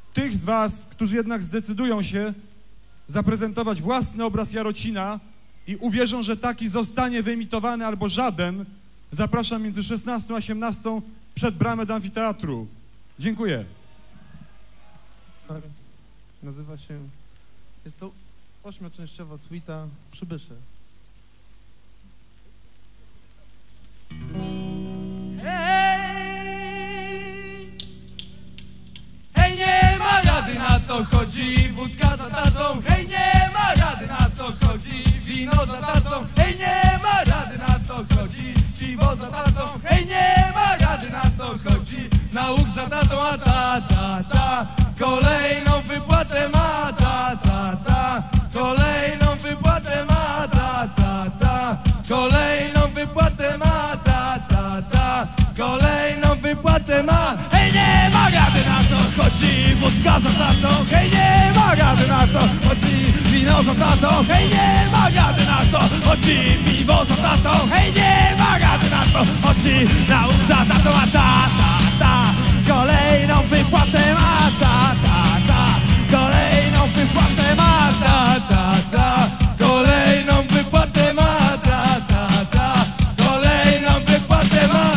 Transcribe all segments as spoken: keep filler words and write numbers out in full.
tych z was, którzy jednak zdecydują się zaprezentować własny obraz Jarocina i uwierzą, że taki zostanie wyemitowany albo żaden, zapraszam między szesnastą a osiemnastą przed bramę do amfiteatru. Dziękuję. Nazywa się... Jest to ośmioczęściowa suita Przybysze. Hej! Hej, nie ma rady, na to chodzi wódka za tatą. Hej, nie ma rady, na to chodzi wino za tatą. Hej, nie ma rady, na to chodzi piwo za tatą. Hej, nie ma rady, na to chodzi nauk za tatą. A ta, ta, ta, kolejną wypłatę ma ta, ta, ta, kolejną wypłatę ma ta, ta, ta, kolejną wypłatę ma ta, ta, ta, kolejną wypłatę ma. Hej, nie ma rady, na to chodzi wódka za tatą. Hej, nie ma rady, na to chodzi wino za tatą. Hej, nie ma rady, na to chodzi piwo za tatą. Hej, nie ma rady, na to chodzi nauk za tatą. A ta, ta, ta, kolejną wypłatę ma ta, ta, ta, kolejną wypłatę ma ta, ta, ta, kolejną wypłatę ma ta, ta, ta, kolejną wypłatę ma.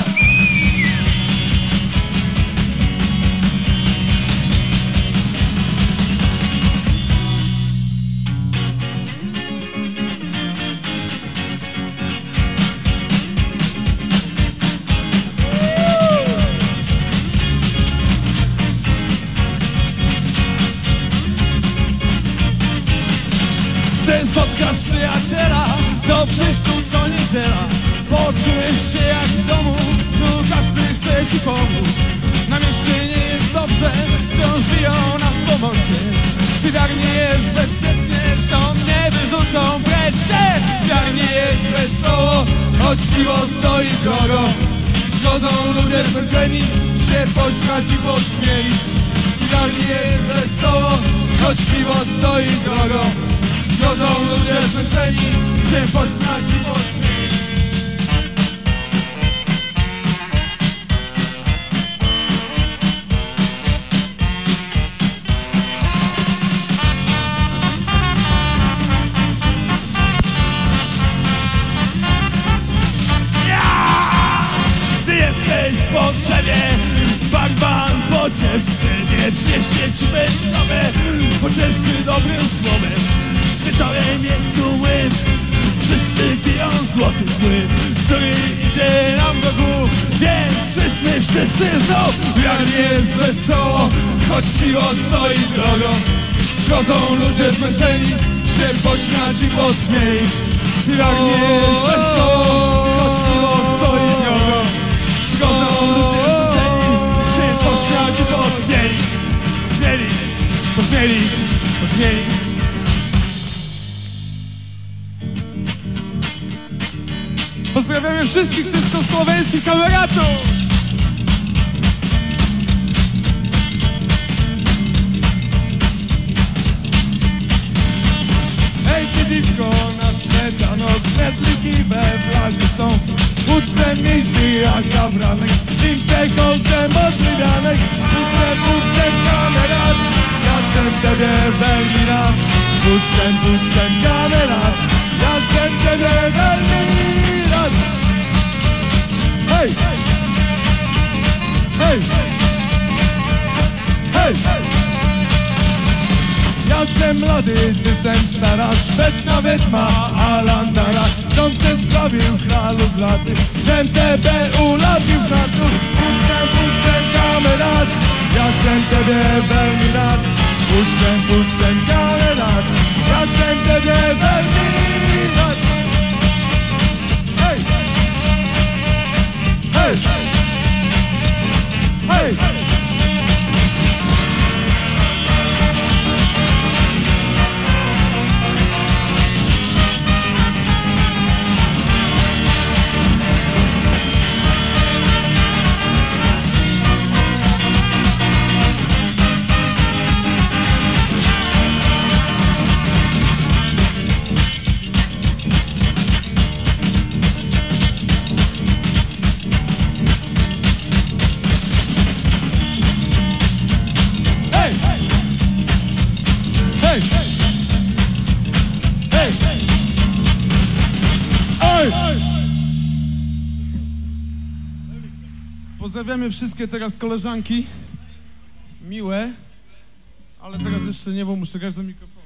Chcę spotkać przyjaciela, to przyjść tu co niedziela. Poczułeś się jak w domu, tu każdy chce ci pomóc. Na mieście nie jest dobrze, wciąż biją nas po mordzie. W piwiarni jest bezpiecznie, stąd nie wyrzucą precz. W piwiarni jest wesoło, choć piwo stoi drogo. Schodzą ludzie zmęczeni, się pośmiać i podmienić. W piwiarni jest wesoło, choć piwo stoi drogo. Schodzą ludzie zmęczeni, się pośmiać i podmienić. Ty jesteś w potrzebie, bang bang, pociesz cię, nie przyniesie ci beznowe, pociesz się dobrym słowem. Wieczorem jest tu łyn, wszyscy piją złoty płyn, który idzie nam do gór, więc przyszmy wszyscy znów. Jak jest wesoło, choć piwo stoi drogą. Schodzą ludzie zmęczeni, się pośmiać i podśmieć. Jak jest wesoło, choć piwo stoi drogą. Schodzą ludzie zmęczeni, się pośmiać i podśmieć. Podśmieli, podśmieli, podśmieli. Pozdrawiamy wszystkich wszystkosłoweńskich kameratów! Hej, piwko na śmietano, knedliki we flagi są. Wódce mniejszy jak kabranek, z impekontem odrywianek. Wódce, wódce kamerat, ja chcę tebie Berlina. Wódce, wódce kamerat, ja chcę tebie Berlina. Hej! Hej! Hej! Ja jestem młody, ty sem stara, Szwed nawet ma alandara. Rząd se sprawił kralów laty, żem tebe ulapił chatu. Wódce, wódce kamerat, ja sem tebie veľmi rád. Wódce, wódce kamerat, ja sem tebie veľmi rád. Hej! Hej! Hej! Pozdrawiamy wszystkie teraz koleżanki. Miłe. Ale teraz jeszcze nie, bo muszę grać do mikrofonu.